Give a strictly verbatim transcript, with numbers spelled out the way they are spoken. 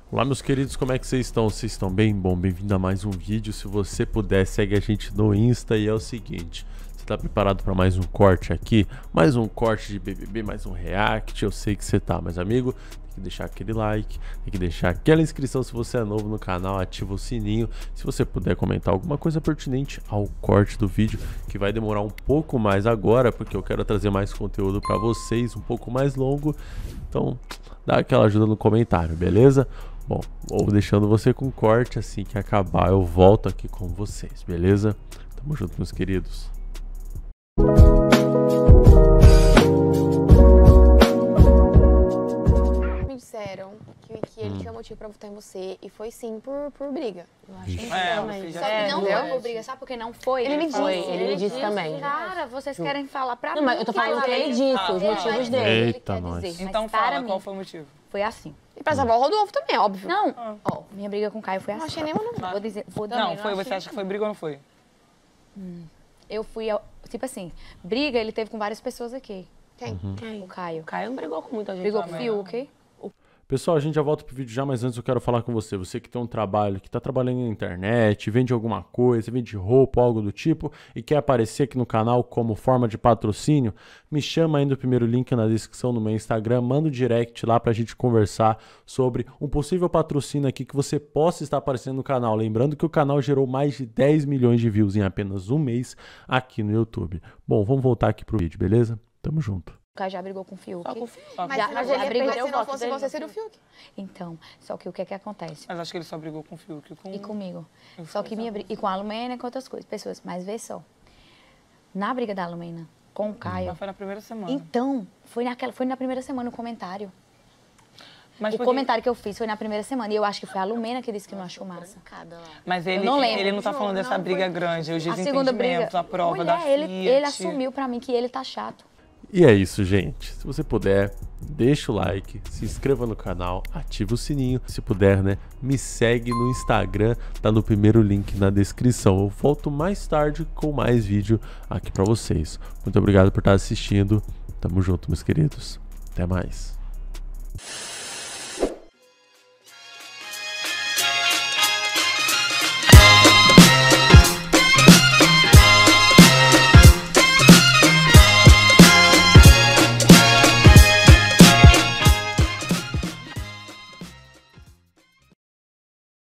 Olá meus queridos, como é que vocês estão? Vocês estão bem? Bom, bem-vindo a mais um vídeo. Se você puder, segue a gente no Insta. E é o seguinte, você tá preparado para mais um corte aqui? Mais um corte de B B B, mais um react? Eu sei que você tá, mas amigo, tem que deixar aquele like, tem que deixar aquela inscrição se você é novo no canal, ativa o sininho. Se você puder comentar alguma coisa pertinente ao corte do vídeo, que vai demorar um pouco mais agora, porque eu quero trazer mais conteúdo para vocês, um pouco mais longo. Então, dá aquela ajuda no comentário, beleza? Bom, vou deixando você com corte, assim que acabar eu volto aqui com vocês, beleza? Tamo junto, meus queridos. Me disseram que, que ele hum. tinha motivo pra votar em você e foi sim por, por briga. Eu acho que é, não, mas só que é, não entendeu? foi por briga, sabe por que não foi? Ele me disse, foi. ele, ele me disse também. Cara, vocês querem falar pra não, mim. Mas eu tô falando que ele disse, ah, os motivos dele. Eita, ele quer nós. dizer. Então Mas fala, para qual mim, foi o motivo? foi assim. E pra salvar o Rodolfo também, é óbvio. Não, Ah. ó, minha briga com o Caio foi assim. Não achei nenhuma, não. Vou dizer, vou Não, dizer, foi, você achei acha que foi briga ou não foi? Hum. Eu fui, ao, tipo assim, briga ele teve com várias pessoas aqui. Quem? Uhum. Quem? O Caio. O Caio não brigou com muita gente. Brigou com o também, Fiuk. Pessoal, a gente já volta pro vídeo já, mas antes eu quero falar com você. Você que tem um trabalho, que tá trabalhando na internet, vende alguma coisa, vende roupa, algo do tipo, e quer aparecer aqui no canal como forma de patrocínio, me chama aí no primeiro link na descrição no meu Instagram, manda um direct lá pra gente conversar sobre um possível patrocínio aqui que você possa estar aparecendo no canal. Lembrando que o canal gerou mais de dez milhões de views em apenas um mês aqui no YouTube. Bom, vamos voltar aqui pro vídeo, beleza? Tamo junto. O Caio já brigou com o Fiuk. Só com o Fiuk. Só com Mas, o mas, Fiuk. mas já ele brigou, se eu não voto fosse dele você, no seria o Fiuk. Então, só que o que é que acontece? Mas acho que ele só brigou com o Fiuk. Com... E comigo. Eu Só fui, que minha sabe? briga, e com a Lumena e com outras coisas, pessoas. Mas vê só, na briga da Lumena com o Caio, Mas foi na primeira semana. então, foi, naquela, foi na primeira semana o comentário. Mas O porque- comentário que eu fiz foi na primeira semana. E eu acho que foi a Lumena que disse que não achou massa. Mas ele, não lembro. ele não tá falando dessa briga grande, os A segunda briga. desentendimentos, a prova Mulher, da ele, Fiat. ele assumiu pra mim que ele tá chato. E é isso, gente. Se você puder, deixa o like, se inscreva no canal, ativa o sininho. Se puder, né, me segue no Instagram, tá no primeiro link na descrição. Eu volto mais tarde com mais vídeo aqui pra vocês. Muito obrigado por estar assistindo. Tamo junto, meus queridos. Até mais.